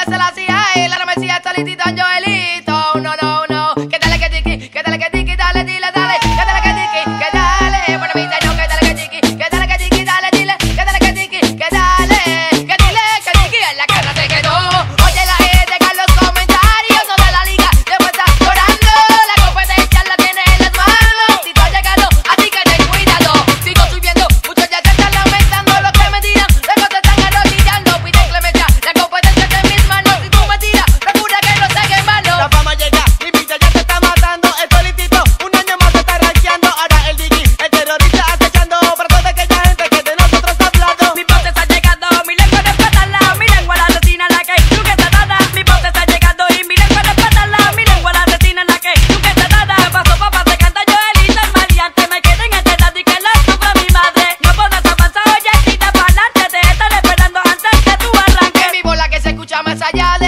se la hacía él, ahora me sigue solitito en Joelito. No, no, no, que dale que tiki, que dale que tiki, dale, dile, dale, que dale que tiki, que dale, bueno, mi señor, que dale que tiki, que dale que tiki, dale, dile, que dale que tiki, que dale, que dile, que tiki, en la cara se quedó. Oye la gente con los comentarios, no de la liga, después está llorando, la competencia la tiene en las manos, si tú has llegado, así que ten cuidado, sigo subiendo, muchos ya se están lamentando, lo que me tiran, luego te están arrodillando, pide clemencia, la competencia está en mis manos, si tú me tiras, procura que no saque mano. La fama llega, mi vida ya te está matando. El solitito, un año más se está rankeando. Ahora el Digi, el terrorista acechando para toda aquella gente que de nosotros está hablando. Mi voz está llegando, mi lengua no es patarla, mi lengua la asesina, la que nunca está dada. Mi voz está llegando y mi lengua no es patarla, mi lengua la asesina, la que nunca está dada. Paso papá se canta Joelito el maleante, me quedé en este daddy que la sufra mi madre. No puedes avanzar, oye, tira pa'lante, te están esperando antes que tú arranques. Que mi bola que se escucha más allá de